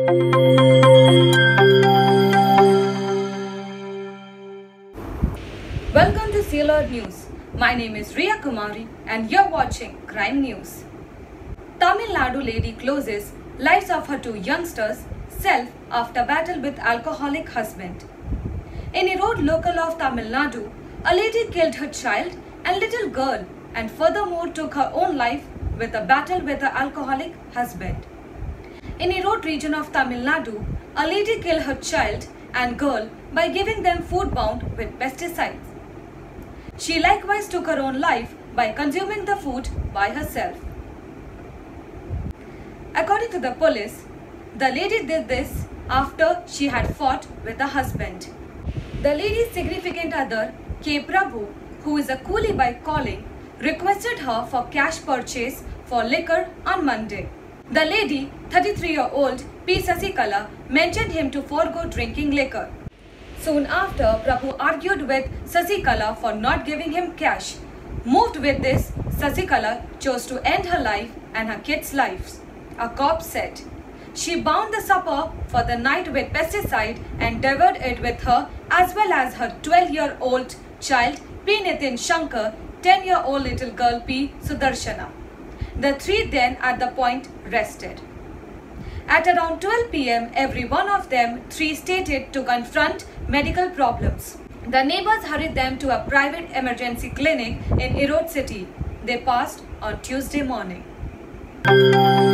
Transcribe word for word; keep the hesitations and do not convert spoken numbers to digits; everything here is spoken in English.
Welcome to Sealer News. My name is Riya Kumari and you're watching Crime News. Tamil Nadu lady closes lives of her two youngsters self after battle with alcoholic husband. In a road local of Tamil Nadu, a lady killed her child and little girl and furthermore took her own life with a battle with her alcoholic husband. In a road region of Tamil Nadu, a lady killed her child and girl by giving them food bound with pesticides. She likewise took her own life by consuming the food by herself. According to the police, the lady did this after she had fought with her husband. The lady's significant other, K. Prabhu, who is a coolie by calling, requested her for cash purchase for liquor on Monday. The lady, thirty-three-year-old P. Sasikala, mentioned him to forego drinking liquor. Soon after, Prabhu argued with Sasikala for not giving him cash. Moved with this, Sasikala chose to end her life and her kids' lives. A cop said. She bound the supper for the night with pesticide and devoured it with her as well as her twelve-year-old child P. Nitin Shankar, ten-year-old little girl P. Sudarshana. The three then at the point rested. At around twelve p m, every one of them three stated to confront medical problems. The neighbors hurried them to a private emergency clinic in Erode City. They passed on Tuesday morning.